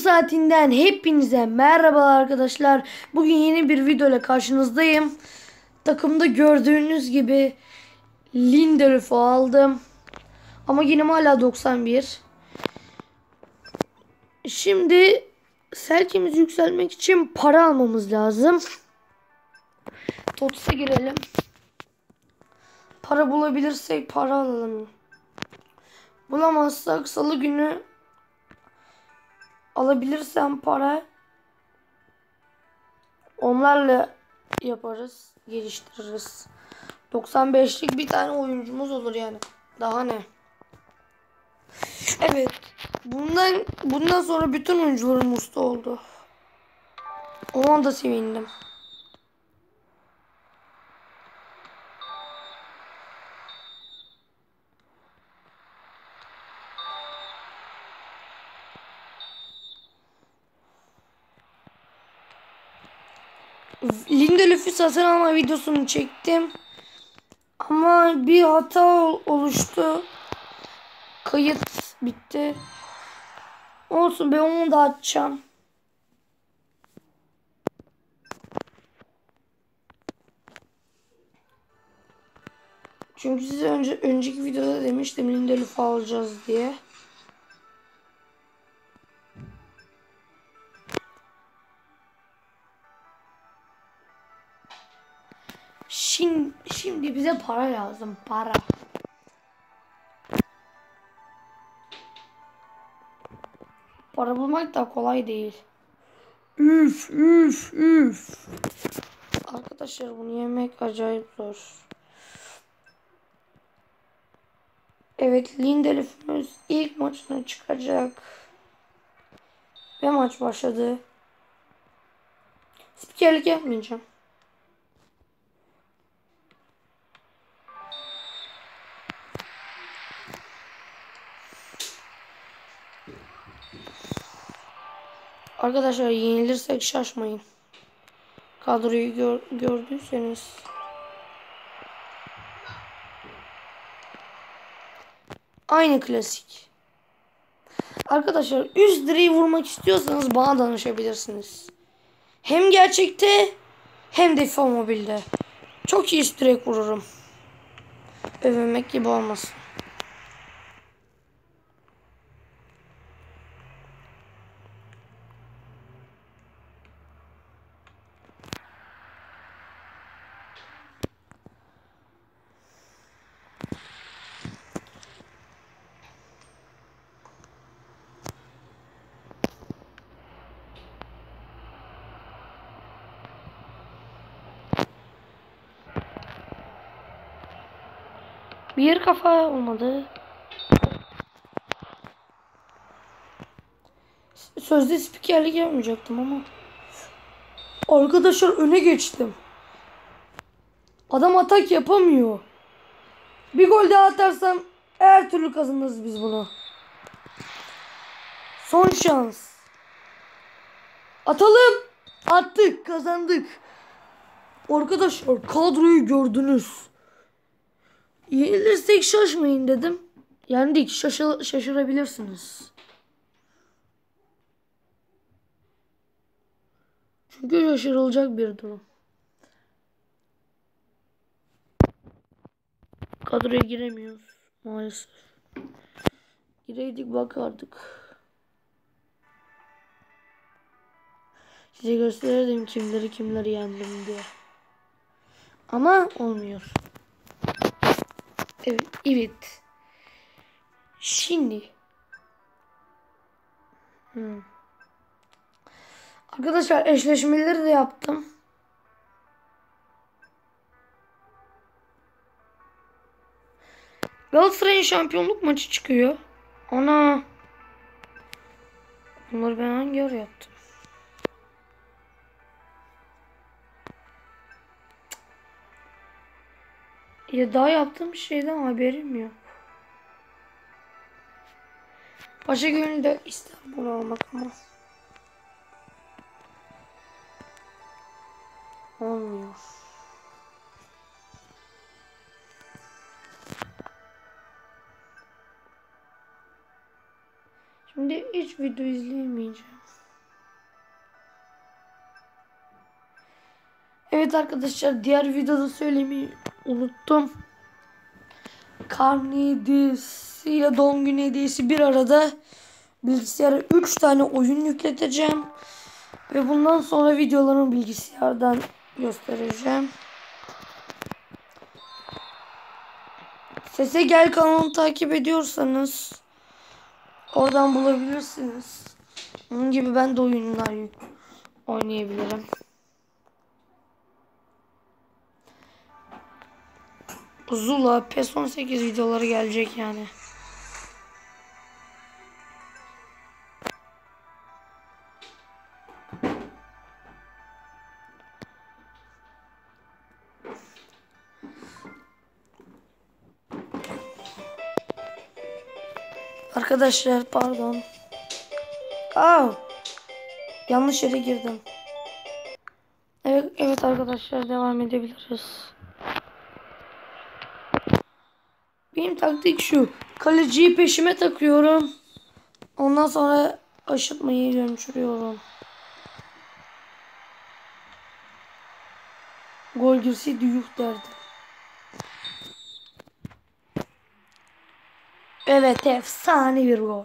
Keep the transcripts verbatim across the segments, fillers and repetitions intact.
saatinden hepinize merhaba arkadaşlar. Bugün yeni bir video ile karşınızdayım. Takımda gördüğünüz gibi Lindelöf'ü aldım. Ama yine hala doksan bir. Şimdi Selkimizi yükseltmek için para almamız lazım. Tots'a girelim. Para bulabilirsek para alalım. Bulamazsak salı günü alabilirsem para onlarla yaparız, geliştiririz. doksan beşlik bir tane oyuncumuz olur yani. Daha ne? Evet. Bundan bundan sonra bütün oyuncularım usta oldu. Ona da sevindim. Lindelöf'ü satın alma videosunu çektim. Ama bir hata oluştu. Kayıt bitti. Olsun, ben onu da açacağım. Çünkü size önce önceki videoda demiştim Lindelöf'ü alacağız diye. Şimdi, şimdi bize para lazım. Para. Para bulmak da kolay değil. Üf üf üf. Arkadaşlar bunu yemek acayip zor. Evet, Lindelöf'ümüz ilk maçına çıkacak. Ve maç başladı. Spikerlik yapmayacağım. Arkadaşlar yenilirsek şaşmayın. Kadroyu gör, gördüyseniz. Aynı klasik. Arkadaşlar üst direği vurmak istiyorsanız bana danışabilirsiniz. Hem gerçekte hem de FIFA Mobile'de. Çok iyi üst direk vururum. Övünmek gibi olmasın. Bir kafa olmadı. Sözde spikerlik yapmayacaktım ama. Arkadaşlar öne geçtim. Adam atak yapamıyor. Bir gol daha atarsam her türlü kazanırız biz bunu. Son şans. Atalım. Attık, kazandık. Arkadaşlar kadroyu gördünüz. Yenilirsek şaşmayın dedim. Yendik, şaşır şaşırabilirsiniz. Çünkü şaşırılacak bir durum. Kadroya giremiyoruz maalesef. Gireydik bakardık. Size gösterirdim kimleri kimleri yendim diye. Ama olmuyor. Evet, evet. Şimdi. Hmm. Arkadaşlar eşleşmeleri de yaptım. Galatasaray'ın şampiyonluk maçı çıkıyor. Ana. Bunları ben hangi ara yaptım? Ya daha yaptığım şeyden haberim yok. Başa gönülde İstanbul'u almak ama. Olmuyor. Şimdi hiç video izleyemeyeceğim. Evet arkadaşlar, diğer videoda söylemeyi unuttum. Karne hediyesiyle doğum günü hediyesi bir arada bilgisayara üç tane oyun yükleteceğim. Ve bundan sonra videolarımı bilgisayardan göstereceğim. Sese Gel kanalını takip ediyorsanız oradan bulabilirsiniz. Onun gibi ben de oyunlar oynayabilirim. Zula, PES on sekiz videoları gelecek yani. Arkadaşlar pardon. Aa, yanlış yere girdim. Evet, evet arkadaşlar, devam edebiliriz. Benim taktik şu. Kaleciyi peşime takıyorum. Ondan sonra aşırtmayı gömçürüyorum. Gol girseydi yuh derdim. Evet, efsane bir gol.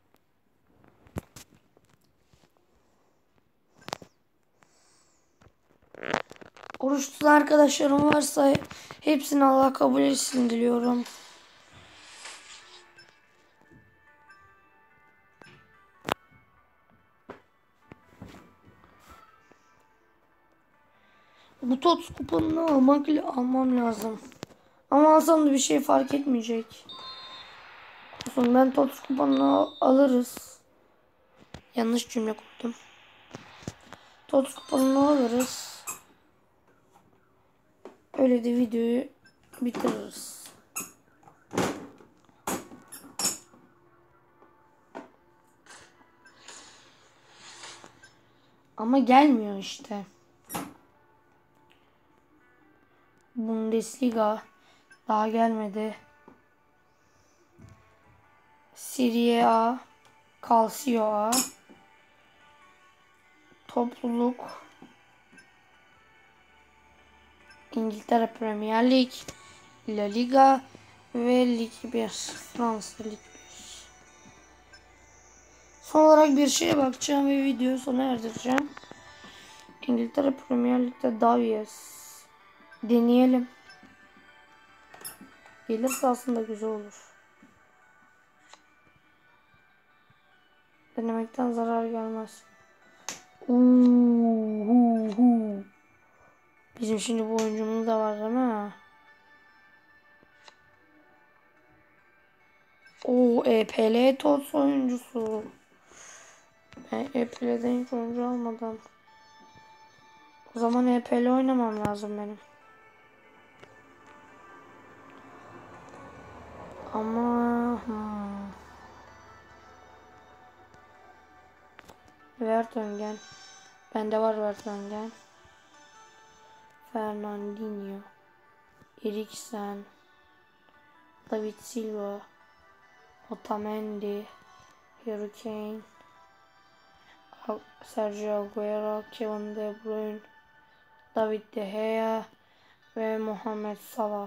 Oruç tutan arkadaşlarım varsa hepsini Allah kabul etsin diliyorum. Bu TOTS kuponunu almak almam lazım. Ama alsam da bir şey fark etmeyecek. Olsun, ben TOTS kuponunu alırız. Yanlış cümle kurdum. TOTS kuponunu alırız. Öyle de videoyu bitiririz. Ama gelmiyor işte. Bundesliga daha gelmedi. Serie A, Calcio A, topluluk, İngiltere Premier Lig, La Liga ve Lig bir, Fransa Lig bir. Son olarak bir şeye bakacağım ve videoyu sona erdireceğim. İngiltere Premier Lig'de Davies. Deneyelim. Gelirse aslında güzel olur. Denemekten zarar gelmez. Uuu. Bizim şimdi bu oyuncumuz da var değil mi? O E P L TOTS oyuncusu. Ben E P L'den hiç oyuncu almadan. O zaman E P L oynamam lazım benim. Ama hmm. Vertonghen. Bende var Vertonghen. Fernandinho. Eriksen. David Silva. Otamendi. Harry Kane. Sergio Aguero. Kevin De Bruyne. David De Gea. Ve Muhammed Salah.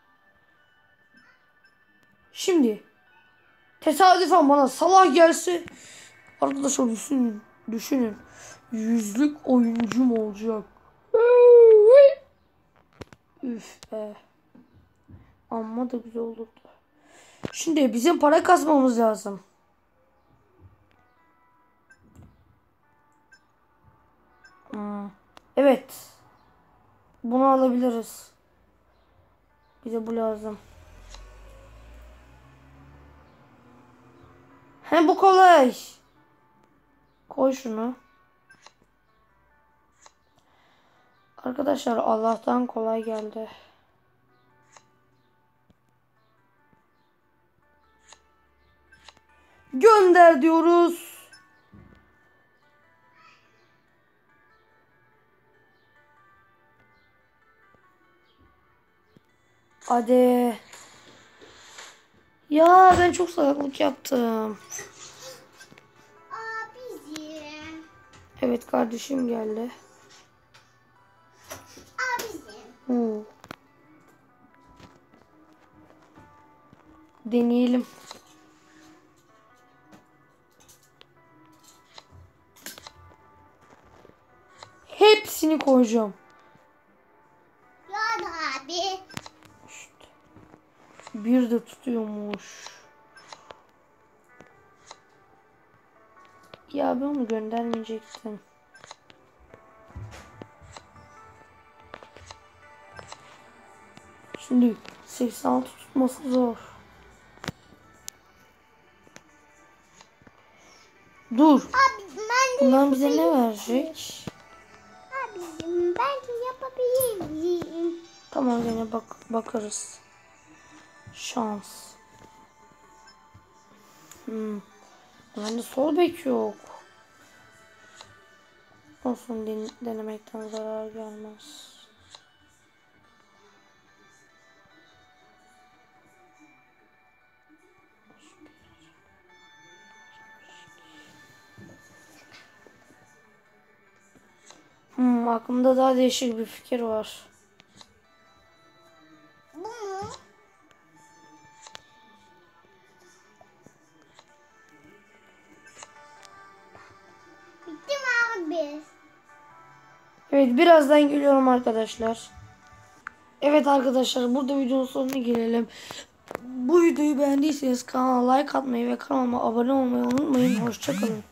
Şimdi tesadüfen bana Salah gelse, arkadaşlar düşünün, düşünün. Yüzlük oyuncum olacak. Üf be. Amma da güzel olurdu. Şimdi bizim para kasmamız lazım. Hmm. Evet. Bunu alabiliriz. Bize bu lazım. He, bu kolay. Koy şunu. Arkadaşlar Allah'tan kolay geldi. Gönder diyoruz. Hadi. Ya ben çok salaklık yaptım. Abiciğim. Evet, kardeşim geldi. Deneyelim. Hepsini koyacağım. Ya abi. İşte. Bir de tutuyormuş. Ya ben onu göndermeyecektim. Şimdi seksen altı tutması zor. Dur. Abi ben de Bundan bize ne verecek? Abicim ben de yapabilir miyim? Tamam gene bak bakarız. Şans. Hmm. Bende sol bek yok. Olsun den denemekten zarar gelmez. Hmm, aklımda daha değişik bir fikir var. Bu mu? Bitti mi abi? Evet birazdan geliyorum arkadaşlar. Evet arkadaşlar burada videonun sonuna gelelim. Bu videoyu beğendiyseniz kanala like atmayı ve kanalıma abone olmayı unutmayın. Hoşçakalın.